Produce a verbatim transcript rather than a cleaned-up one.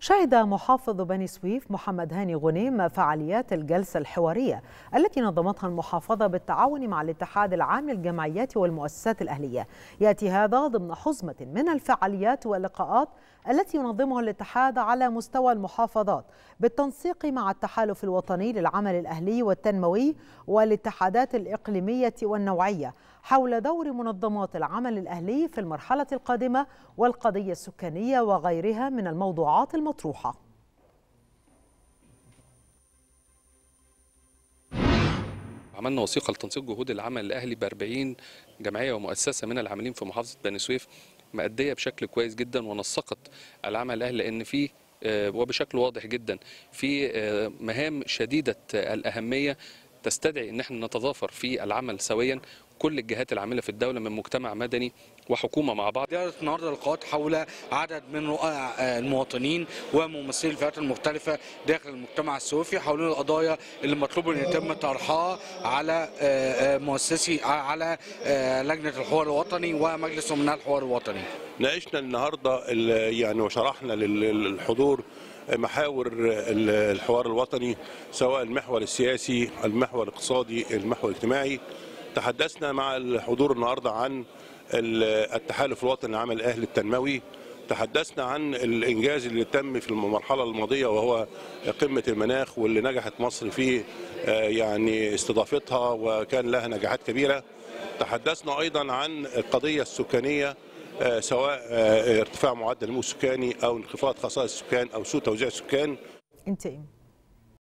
شهد محافظ بني سويف محمد هاني غنيم فعاليات الجلسة الحوارية التي نظمتها المحافظة بالتعاون مع الاتحاد العام للجمعيات والمؤسسات الأهلية. يأتي هذا ضمن حزمة من الفعاليات واللقاءات التي ينظمها الاتحاد على مستوى المحافظات بالتنسيق مع التحالف الوطني للعمل الأهلي والتنموي والاتحادات الإقليمية والنوعية حول دور منظمات العمل الأهلي في المرحلة القادمة والقضية السكانية وغيرها من الموضوعات المطروحة. عملنا وثيقة لتنسيق جهود العمل الأهلي ب أربعين جمعية ومؤسسة من العاملين في محافظة بني سويف، مأدية بشكل كويس جدا ونسقت العمل الأهلي، لأن فيه وبشكل واضح جدا في مهام شديدة الأهمية تستدعي ان احنا نتضافر في العمل سويا، كل الجهات العامله في الدوله من مجتمع مدني وحكومه مع بعض. دارت النهارده لقاءات حول عدد من رؤى المواطنين وممثلي الفئات المختلفه داخل المجتمع السويفي حول القضايا اللي مطلوب ان يتم طرحها على مؤسسي على لجنه الحوار الوطني ومجلس امناء الحوار الوطني. ناقشنا النهارده يعني وشرحنا للحضور محاور الحوار الوطني، سواء المحور السياسي، المحور الاقتصادي، المحور الاجتماعي. تحدثنا مع الحضور النهارده عن التحالف الوطني للعمل الاهلي التنموي، تحدثنا عن الانجاز اللي تم في المرحله الماضيه وهو قمه المناخ واللي نجحت مصر في يعني استضافتها وكان لها نجاحات كبيره. تحدثنا ايضا عن القضيه السكانيه، سواء ارتفاع معدل النمو السكاني او انخفاض خصائص السكان او سوء توزيع السكان. انتهي.